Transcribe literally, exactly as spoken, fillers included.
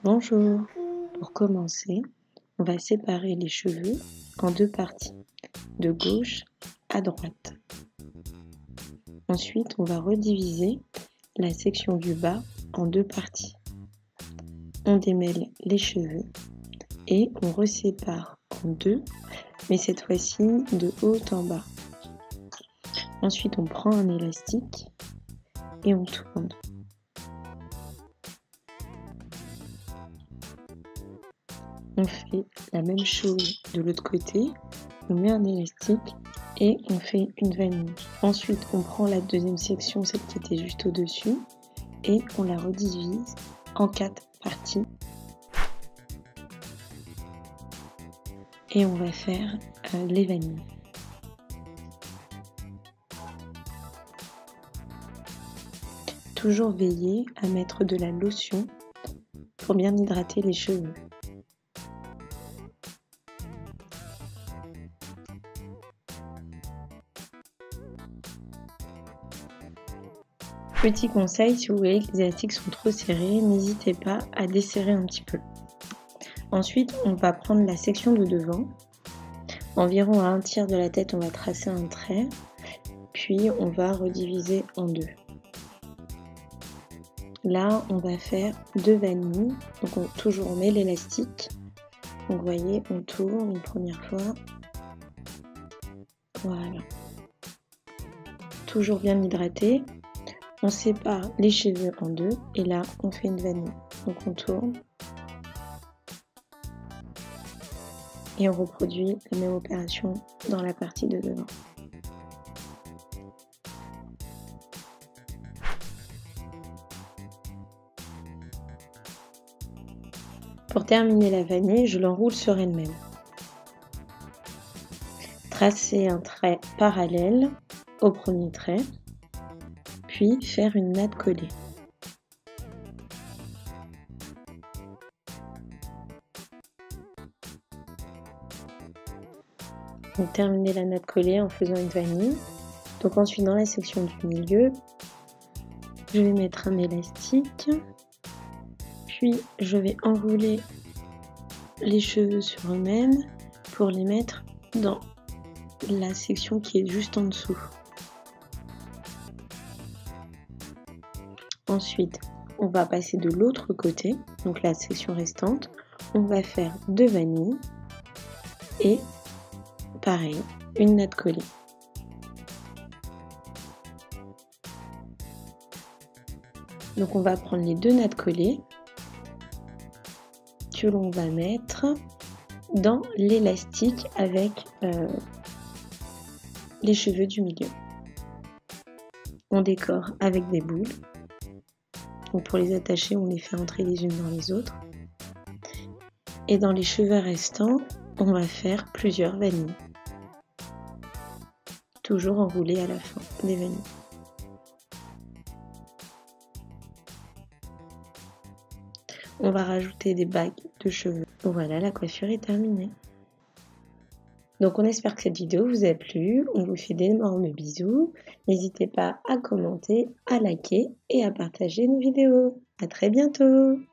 Bonjour. Pour commencer, on va séparer les cheveux en deux parties, de gauche à droite. Ensuite, on va rediviser la section du bas en deux parties. On démêle les cheveux et on resépare en deux, mais cette fois-ci de haut en bas. Ensuite, on prend un élastique et on tourne. On fait la même chose de l'autre côté, on met un élastique et on fait une vanille. Ensuite, on prend la deuxième section, celle qui était juste au-dessus, et on la redivise en quatre parties. Et on va faire euh, les vanilles. Toujours veiller à mettre de la lotion pour bien hydrater les cheveux. Petit conseil, si vous voyez que les élastiques sont trop serrés, n'hésitez pas à desserrer un petit peu. Ensuite, on va prendre la section de devant. Environ à un tiers de la tête, on va tracer un trait, puis on va rediviser en deux. Là, on va faire deux vanilles. Donc, on, toujours on met l'élastique. Donc, vous voyez, on tourne une première fois. Voilà. Toujours bien hydraté. On sépare les cheveux en deux et là, on fait une vanille. Donc, on tourne. Et on reproduit la même opération dans la partie de devant. Pour terminer la vanille, je l'enroule sur elle-même. Tracer un trait parallèle au premier trait, puis faire une natte collée. Donc terminer la natte collée en faisant une vanille. Donc ensuite dans la section du milieu, je vais mettre un élastique, puis je vais enrouler les cheveux sur eux-mêmes pour les mettre dans la section qui est juste en dessous. Ensuite, on va passer de l'autre côté, donc la section restante. On va faire deux vanilles et pareil, une natte collée. Donc on va prendre les deux nattes collées que l'on va mettre dans l'élastique avec euh, les cheveux du milieu. On décore avec des boules. Donc pour les attacher, on les fait entrer les unes dans les autres. Et dans les cheveux restants, on va faire plusieurs vanilles. Toujours enroulées à la fin des vanilles. On va rajouter des bagues de cheveux. Voilà, la coiffure est terminée. Donc on espère que cette vidéo vous a plu. On vous fait d'énormes bisous. N'hésitez pas à commenter, à liker et à partager nos vidéos. À très bientôt!